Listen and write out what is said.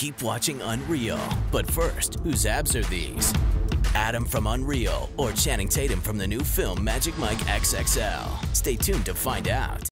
keep watching Unreal. But first, whose abs are these? Adam from Unreal or Channing Tatum from the new film Magic Mike XXL? Stay tuned to find out.